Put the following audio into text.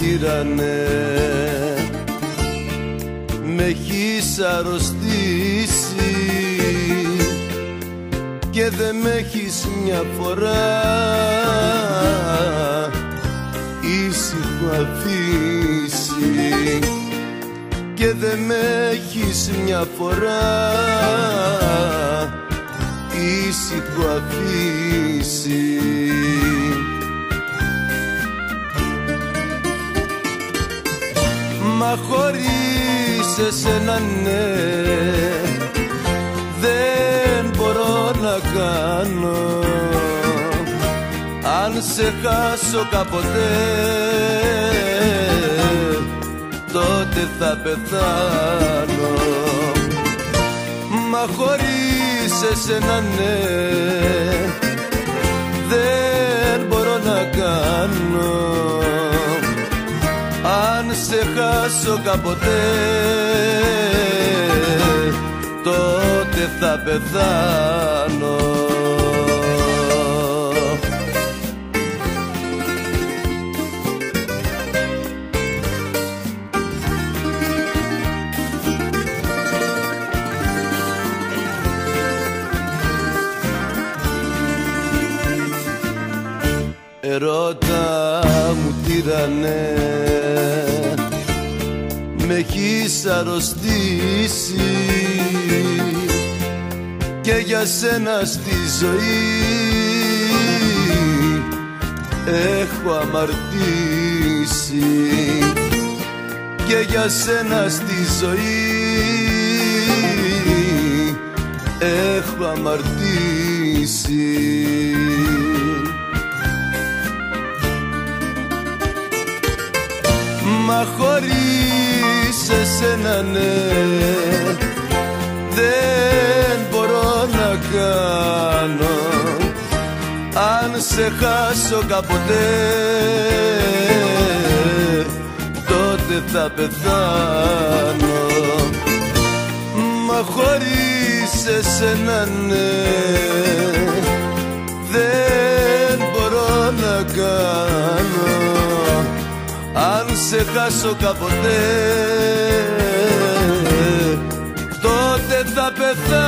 τύρανε, με έχεις αρρωστήσει και δεν με έχεις μια φορά ήσυχο αφήσει, και δεν με έχεις μια φορά ήσυχο αφήσει. Μα χωρίς εσένα ναι, δεν μπορώ να κάνω. Αν σε χάσω κάποτε, τότε θα πεθάνω. Μα χωρίς εσένα ναι, δεν μπορώ να κάνω. Αν σε χάσω κάποτε, τότε θα πεθάνω. Ερώτα μου τύρανε, με έχεις αρρωστήσει και για σένα στη ζωή έχω αμαρτήσει, και για σένα στη ζωή έχω αμαρτήσει. Μα χωρίς εσένα ναι, δεν μπορώ να κάνω. Αν σε χάσω κάποτε, τότε θα πεθάνω. Μα χωρίς εσένα ναι, δεν μπορώ να κάνω. Αν σε χάσω κάποτε, τότε θα πεθάνω.